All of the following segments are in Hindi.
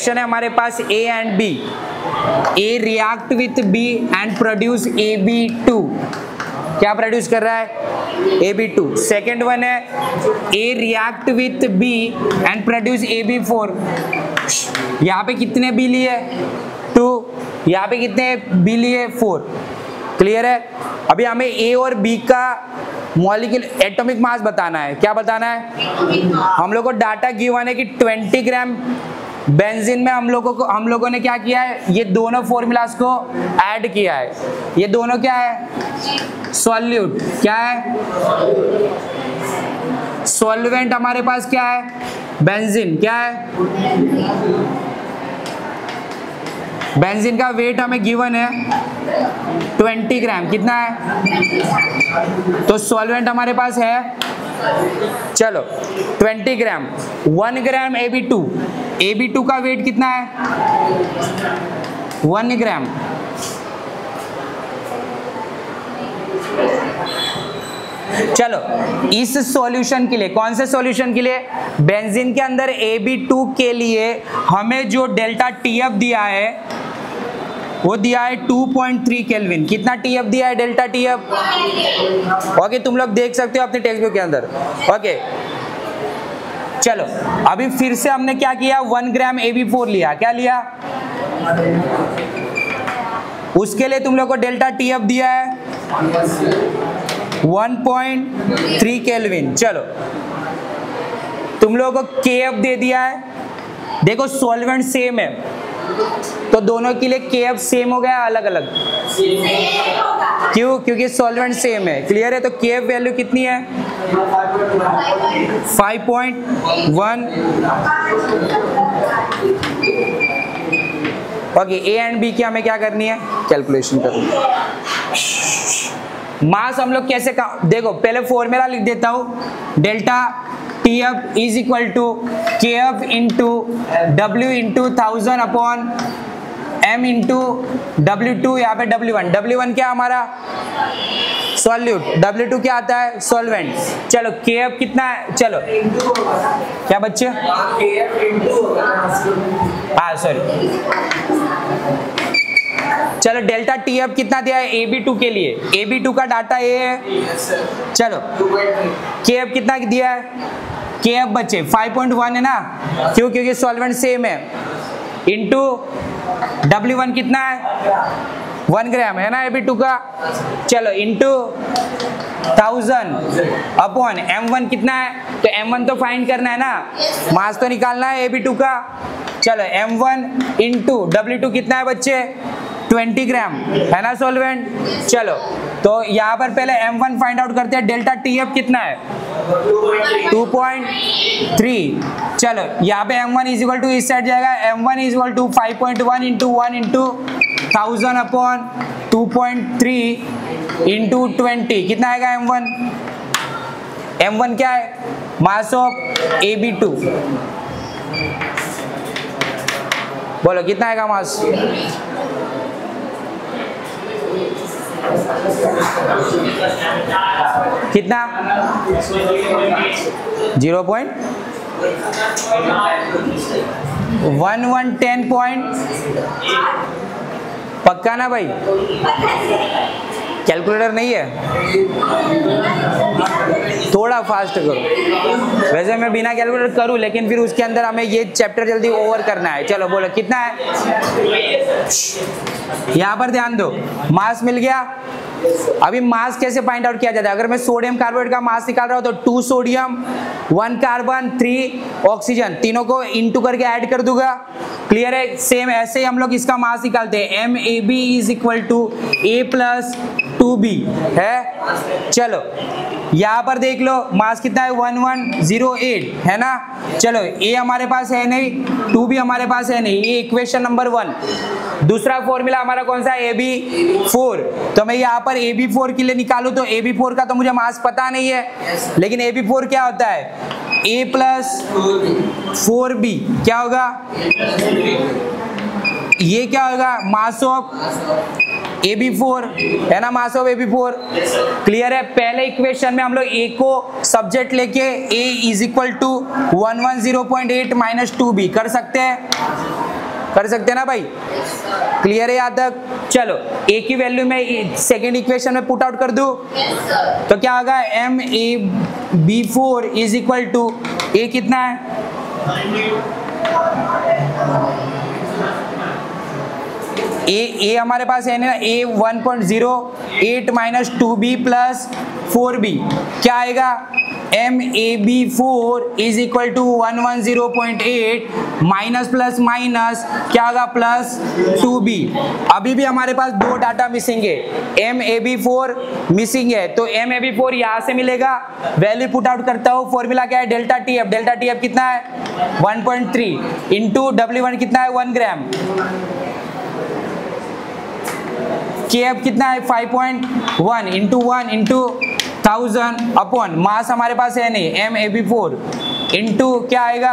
रिएक्शन है हमारे पास A and B, A react with B and produce AB2, क्या प्रोड्यूस कर रहा है AB2। सेकेंड वन है A react with B and produce AB4, यहाँ पे कितने B लिए 2, यहाँ पे कितने B लिए 4, क्लियर है। अभी हमें A और B का मॉलिक्यूलर एटॉमिक मास बताना है, क्या बताना है, हम लोग को डाटा गिवन है कि 20 ग्राम बेंजीन में हम लोगों ने क्या किया है, ये दोनों फॉर्मूलाज को ऐड किया है, ये दोनों क्या है सॉल्यूट, क्या है सॉल्वेंट, हमारे पास क्या है बेंजीन, क्या है बेंजीन का वेट हमें गिवन है 20 ग्राम, कितना है, तो सॉल्वेंट हमारे पास है, चलो 20 ग्राम, 1 ग्राम AB2 का वेट कितना है 1 ग्राम, चलो इस सॉल्यूशन के लिए, कौन से सॉल्यूशन के लिए, बेंजीन के अंदर AB2 के लिए हमें जो डेल्टा TF दिया है वो दिया है 2.3 केल्विन, कितना TF दिया है डेल्टा TF, ओके तुम लोग देख सकते हो अपने टेक्स्ट बुक के अंदर, ओके। चलो अभी फिर से हमने क्या किया, 1 ग्राम AB4 लिया, क्या लिया, उसके लिए तुम लोग को डेल्टा TF दिया है 1.3 केल्विन। चलो तुम लोगों को KF दे दिया है, देखो सॉल्वेंट सेम है तो दोनों के लिए KF सेम हो गया अलग अलग, क्यों, क्योंकि सॉल्वेंट सेम है, क्लियर है। तो KF वैल्यू कितनी है 5.1, ओके। A एंड B की हमें क्या करनी है, कैलकुलेशन करनी है। मास हम लोग कैसे देखो, पहले फॉर्मूला लिख देता हूं, delta TF is equal to KF into W into 1000 upon M into W2, यहाँ पे W1 क्या हमारा सॉल्यूट, W2 क्या आता है सॉल्वेंट। चलो KF कितना है, चलो क्या बच्चे, हाँ सॉरी, चलो डेल्टा TF कितना दिया है AB2 के लिए, AB2 का डाटा ये है, चलो KF कितना दिया है, KF बच्चे 5.1 है ना, क्यों, क्योंकि सॉल्वेंट सेम है, इंटू W1 कितना है 1 ग्राम है ना AB2 का, चलो इंटू 1000 अपॉन M1 कितना है, तो M1 तो फाइंड करना है ना, मास तो निकालना है AB2 का, चलो M1 इंटू W2 कितना है बच्चे 20 ग्राम है ना सॉल्वेंट। चलो तो यहाँ पर पहले M1 फाइंड आउट करते हैं, डेल्टा TF कितना है 2.3, चलो यहाँ पे M1 इज इक्वल टू इस साइड जाएगा, M1 is equal to 5.1 into 1 into 1000 upon 2.3 into 20, कितना आएगा M1 क्या है मास ऑफ AB2, बोलो कितना आएगा मास, कितना 0.1110 पक्का ना भाई, कैलकुलेटर नहीं है, थोड़ा फास्ट करो, वैसे मैं बिना कैलकुलेटर करूं लेकिन फिर उसके अंदर हमें ये चैप्टर जल्दी ओवर करना है। चलो बोलो कितना है, यहाँ पर ध्यान दो, मास मिल गया। अभी मास कैसे फाइंड आउट किया जाता है, अगर मैं सोडियम कार्बोनेट का मास निकाल रहा हूं तो 2 सोडियम 1 कार्बन 3 ऑक्सीजन, तीनों को इनटू करके ऐड कर दूंगा, क्लियर है। सेम ऐसे ही हम लोग इसका मास निकालते हैं, MAB is equal to A plus 2B है। चलो यहाँ पर देख लो मास कितना है 1108 है ना, चलो A हमारे पास है नहीं, 2B हमारे पास है नहीं, ये इक्वेशन नंबर 1। दूसरा फॉर्मूला हमारा कौन सा है AB4, तो मैं यहाँ पर AB4 के लिए निकालूं तो AB4 का तो मुझे मास पता नहीं है, लेकिन AB4 क्या होता है A प्लस 4B, क्या होगा ये क्या होगा मास ऑफ AB4 है ना, मास ऑफ AB4, क्लियर है। पहले इक्वेशन में हम लोग A को सब्जेक्ट लेके A is equal to 110.8 minus 2B कर सकते हैं, कर सकते हैं ना भाई, क्लियर है यहाँ तक। चलो ए की वैल्यू में सेकेंड इक्वेशन में पुट आउट कर दूं तो क्या होगा, MAB4 इज इक्वल टू ए कितना है, ए हमारे पास है ना, A 1.08 minus 2B plus 4B क्या आएगा, MAB4 is equal to 110.8 minus plus minus क्या होगा प्लस 2B। अभी भी हमारे पास दो डाटा मिसिंग है, MAB4 मिसिंग है, तो MAB4 यहाँ से मिलेगा, वैल्यू पुट आउट करता हूँ, फॉर्मूला क्या है, डेल्टा TF कितना है 1.3 इंटू W1 कितना है 1 ग्राम, KF कितना है 5.1 इंटू 1 इंटू 1000 अपॉन मास हमारे पास है नहीं MAB4 इंटू क्या आएगा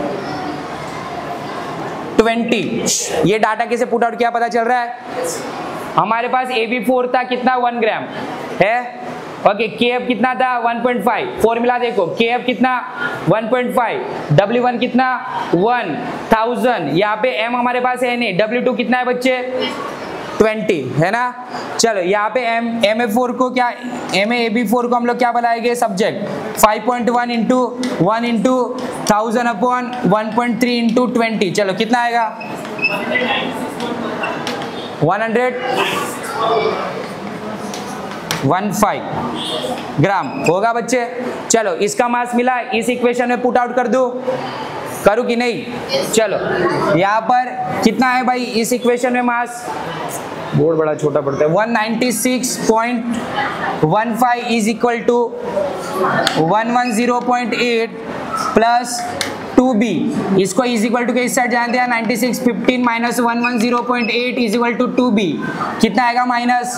20। ये डाटा कैसे पुट आउट किया पता चल रहा है, हमारे पास AB4 था कितना 1 ग्राम है, ओके KF कितना था 1.5, फॉर्मूला देखो KF कितना 1.5, W1 कितना 1000, यहाँ पे M हमारे पास है नहीं, W2 कितना है बच्चे 20 है ना। चलो यहाँ पे MAB4 को क्या, MAB4 को हम लोग क्या बनाएंगे subject, 5.1 into 1 into 1000 upon 1.3 into 20, चलो कितना आएगा 115 ग्राम होगा बच्चे। चलो इसका मास मिला, इस इक्वेशन में पुट आउट कर दो, करूँ कि नहीं, चलो यहाँ पर कितना है भाई इस इक्वेशन में मास, बोर्ड बड़ा छोटा पड़ता है, 196.15 is equal to 110.8 plus 2B, इसको इज इक्वल टू के इस साइड जान दिया 9615 minus 110.8 is equal to 2B, कितना आएगा माइनस,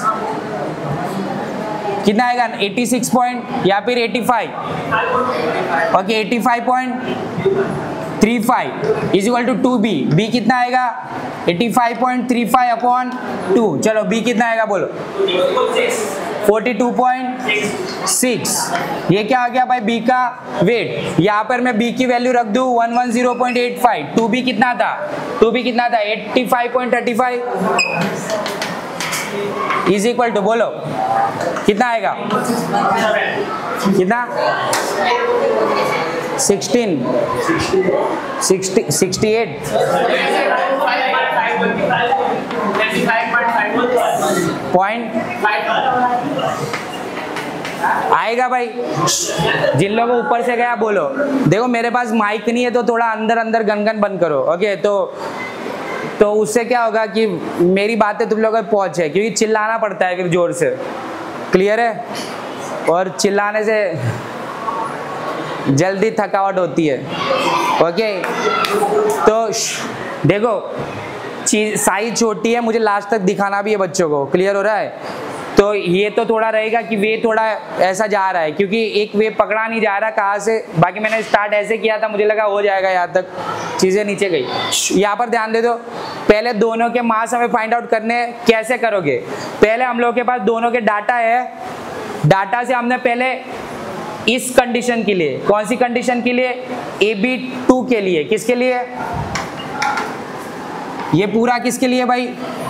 कितना आएगा 86 पॉइंट या फिर 85, okay 85.35 is equal to 2B, B कितना आएगा 85.35 अपॉन 2, चलो B कितना आएगा बोलो 42.6, ये क्या आ गया भाई B का वेट, यहाँ पर मैं B की वैल्यू रख दूं 110.85, 2B कितना था 85.35 इज इक्वल टू बोलो कितना आएगा, कितना 68 पॉइंट आएगा भाई। जिन लोगों ऊपर से गया बोलो, देखो मेरे पास माइक नहीं है तो थोड़ा अंदर अंदर गन बंद करो, ओके तो उससे क्या होगा कि मेरी बातें तुम लोगों तक पहुंचे, क्योंकि चिल्लाना पड़ता है फिर जोर से, क्लियर है, और चिल्लाने से जल्दी थकावट होती है, ओके। तो देखो चीज साइज छोटी है, मुझे लास्ट तक दिखाना भी है बच्चों को, क्लियर हो रहा है, तो ये तो थोड़ा रहेगा कि वे थोड़ा ऐसा जा रहा है क्योंकि एक वे पकड़ा नहीं जा रहा कहाँ से, बाकी मैंने स्टार्ट ऐसे किया था, मुझे लगा हो जाएगा, यहाँ तक चीजें नीचे गई। यहाँ पर ध्यान दे दो, पहले दोनों के मास हमें फाइंड आउट करने, कैसे करोगे, पहले हम लोग के पास दोनों के डाटा है, डाटा से हमने पहले इस कंडीशन के लिए, कौन सी कंडीशन के लिए, AB2 के लिए, किसके लिए, ये पूरा किसके लिए भाई,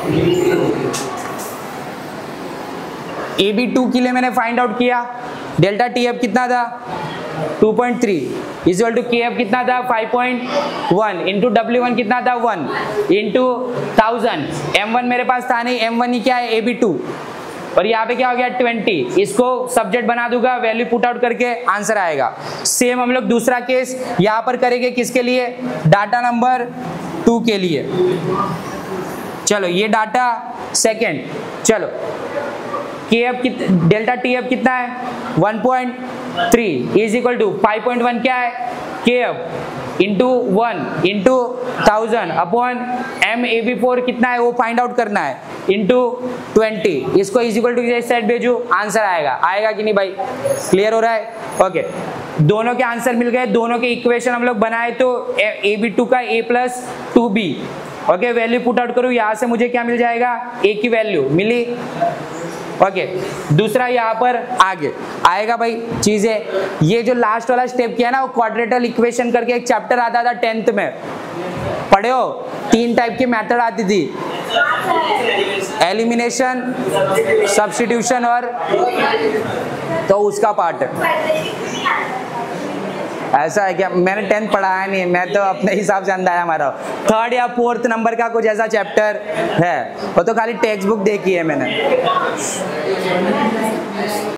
AB2 के लिए मैंने फाइंड आउट किया, डेल्टा TF कितना था 2.3 इज इक्वल टू KF कितना था 5.1 इंटू W1 कितना था 1 इंटू 1000, M1 मेरे पास था नहीं, M1 ही क्या है AB2, और यहाँ पे क्या हो गया 20, इसको सब्जेक्ट बना दूंगा, वैल्यू पुट आउट करके आंसर आएगा। सेम हम लोग दूसरा केस यहाँ पर करेंगे, किसके लिए, डाटा नंबर 2 के लिए। चलो ये डाटा सेकेंड, चलो KF डेल्टा TF कितना है 1.3 इज इक्वल टू 5.1 क्या है KF into 1 into 1000 upon MAB4 कितना है वो फाइंड आउट करना है इंटू 20, इसको इज इक्वल टू इस साइड भेजू, आंसर आएगा कि नहीं भाई, क्लियर हो रहा है, ओके। दोनों के आंसर मिल गए, दोनों के इक्वेशन हम लोग बनाए, तो AB2 का A plus 2B, okay, value put out करूँ, यहाँ से मुझे क्या मिल जाएगा, A की वैल्यू मिली, ओके। दूसरा यहाँ पर आगे आएगा भाई चीजें, ये जो लास्ट वाला स्टेप किया ना, वो क्वाड्रेटल इक्वेशन करके एक चैप्टर आता था 10th में, पढ़े हो, 3 टाइप की मेथड आती थी, एलिमिनेशन, सब्स्टिट्यूशन और, तो उसका पार्ट ऐसा है क्या? मैंने 10th पढ़ाया नहीं है, मैं तो अपने हिसाब से अंदाजा मारा हूँ। 3rd या 4th नंबर का कुछ ऐसा चैप्टर है, वो तो खाली टेक्स्ट बुक देखी है मैंने।